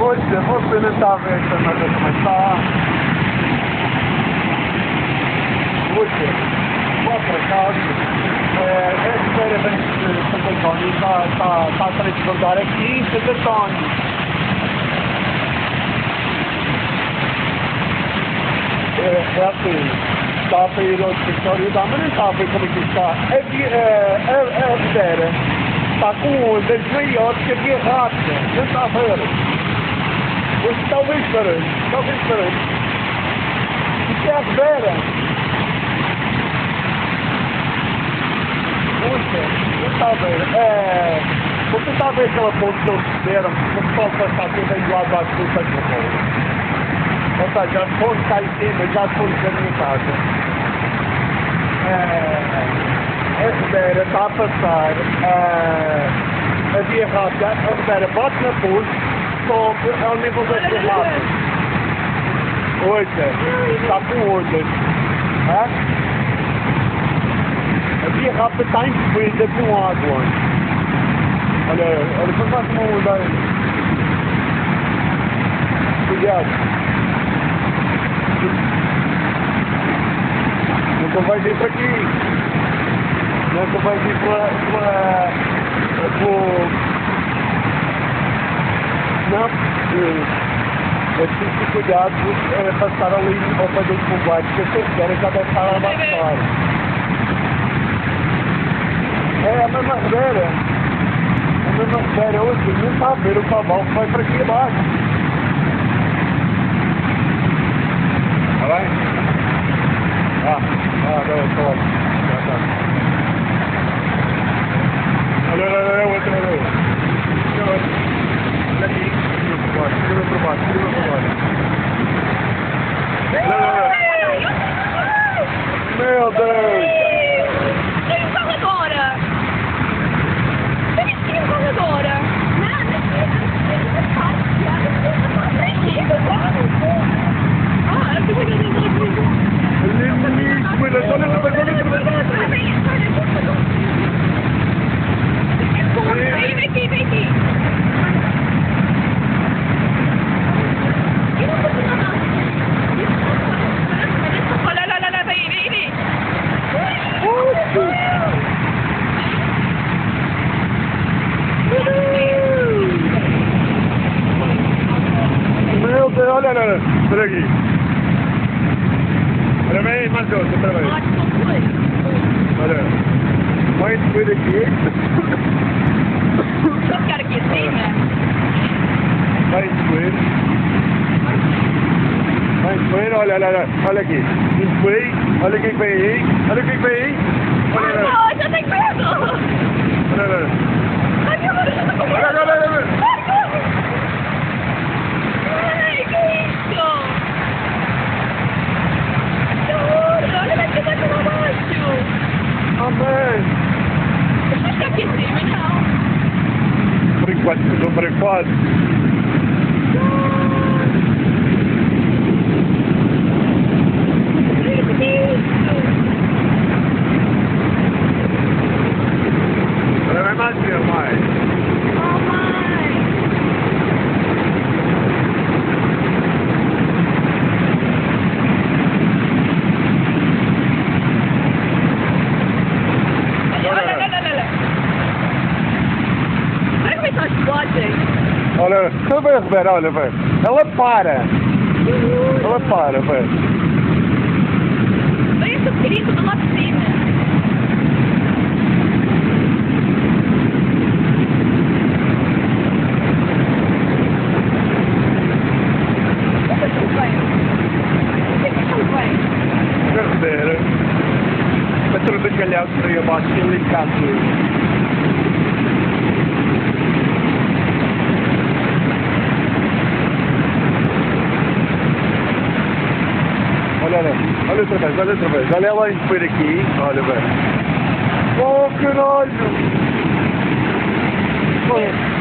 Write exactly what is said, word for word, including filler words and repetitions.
Poxa, você não está a ver esta merda como está. Poxa, vou para casa. É, esta feira vem de Santo António, está, está, está a transbordar aqui em Santo António. É, é assim, está a sair ao escritório da mas não está a ver como é que está. A, a, a, a Ribeira está com ondas maiores que a Via Rápida, não está a ver. Hoje talvez barulho, talvez barulho. Isto é a Ribeira. Poxa, não está a ver. É, você está a ver aquela ponte que eles fizeram, o pessoal passar tudo aí lá abaixo do Sacramento. Ou seja, as pontes cá em cima, já as pontes da minha casa. É, a Ribeira está a passar, é, a Via Rápida, a Ribeira bate na ponte, sobe ao nível das ferradas. Olha, está com ondas. É? A Via Rápida está envolvida com água. Olha, olha, como vai uma onda aí. Cuidado. Não vai vir para aqui. Não vai vir para... para... para... Não, é preciso ter cuidado é, passar ali ao pé dos bombeiros, porque essa Ribeira já deve estar a abaixar. É a mesma Ribeira. A mesma Ribeira. Hoje não está a ver o cavalo que vai para aqui abaixo. Está bem? Ah, ah, não, estou lá. Já está. Olha, olha, olha, outra, olha. Olha aqui. Tira para baixo, tira para baixo, tira para baixo. Olha, olha. Meu Deus! Tem um carro agora! Tem um carro agora! Não, não é ah, eu tô pegando o outro. Olha, olha, olha, Vem aqui, vem aqui. Olha, olha, olha, olha, vem, vem, vem. Meu Deus, olha, olha, olha, olha aqui. Olha bem, mais outro, outra vez. Olha, vai subir aqui. Deixa eu ficar aqui assim, né? Vai subir. Vai subir, olha, olha, olha, olha aqui. Subir, olha quem vem aí, olha quem vem aí. Olha, olha. Não, eu já tenho medo. Olha, olha. Ai, agora eu já tô com medo. Olha, olha, olha. Ai, que isso? Olha daqui, daqui lá abaixo. Amém. Deixa eu ficar aqui em cima, não. Por enquanto, estou preocupado. Olha, vai mais ver, mais. Oh, mãe. Olha, olha, olha, olha. Olha como é que está as botas. Olha, você vai ver, olha, velho. Ela para. Ela para, velho. Olha esse pequenito do lado de cima. Essa tudo bem. O que é que é tudo bem? Quer ver? Vai tudo calhado por aí abaixo e linkado tudo. Olha, olha, olha outra vez, olha outra vez, olha ela a subir aqui, olha, velho. Oh, caralho! Oh.